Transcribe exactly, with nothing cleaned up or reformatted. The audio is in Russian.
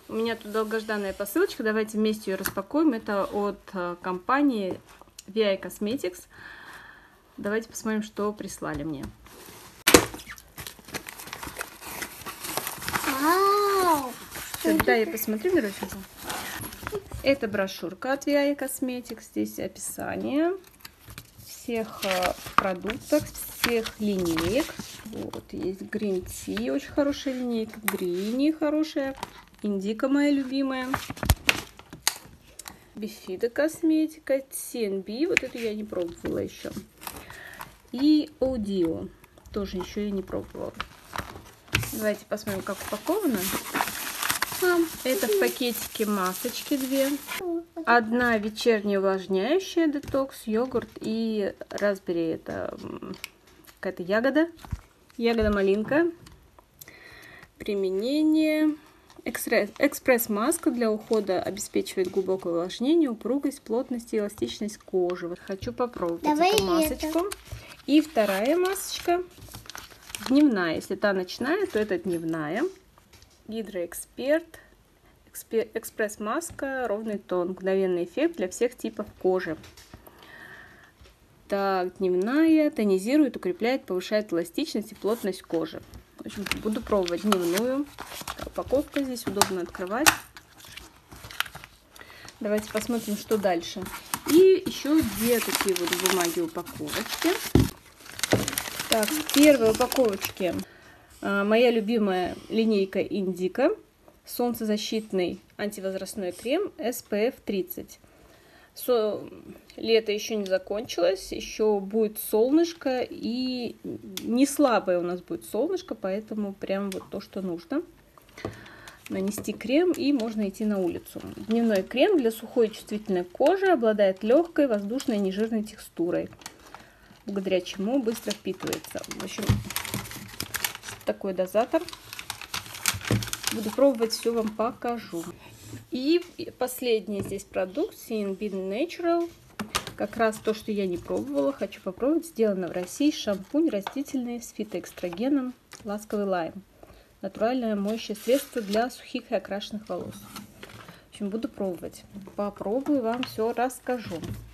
У меня тут долгожданная посылочка, давайте вместе ее распакуем. Это от компании ви ай Cosmetics. Давайте посмотрим, что прислали мне. Вау! Что, да, я посмотрю, Мироченька. Это брошюрка от ви ай Cosmetics. Здесь описание всех продуктов, всех линеек. Вот, есть Green Tea, очень хорошая линейка, Greeny хорошая, Индика моя любимая, Bifida косметика, си эн би, вот эту я не пробовала еще, и Audio, тоже еще я не пробовала. Давайте посмотрим, как упаковано. Это в пакетике масочки две. Одна вечерняя увлажняющая, детокс, йогурт и raspberry, это какая-то ягода. Ягода-малинка. Применение. Экспресс-маска для ухода обеспечивает глубокое увлажнение, упругость, плотность и эластичность кожи. Вот хочу попробовать Давай эту масочку. Это. И вторая масочка. Дневная. Если та ночная, то это дневная. Гидроэксперт. Экспресс-маска, ровный тон. Мгновенный эффект для всех типов кожи. Так, дневная. Тонизирует, укрепляет, повышает эластичность и плотность кожи. В общем, буду пробовать дневную. Упаковка здесь удобно открывать. Давайте посмотрим, что дальше. И еще две такие вот бумаги упаковочки. Так, в первой упаковочке моя любимая линейка Индика. Солнцезащитный антивозрастной крем эс пи эф тридцать. Со... Лето еще не закончилось, еще будет солнышко, и не слабое у нас будет солнышко, поэтому прям вот то, что нужно. Нанести крем, и можно идти на улицу. Дневной крем для сухой и чувствительной кожи, обладает легкой, воздушной, нежирной текстурой, благодаря чему быстро впитывается. В общем, такой дозатор. Буду пробовать, все вам покажу. И последний здесь продукт си эн би Natural. Как раз то, что я не пробовала, хочу попробовать. Сделано в России. Шампунь растительный с фитоэстрогеном ласковый лайм. Натуральное моющее средство для сухих и окрашенных волос. В общем, буду пробовать. Попробую, вам все расскажу.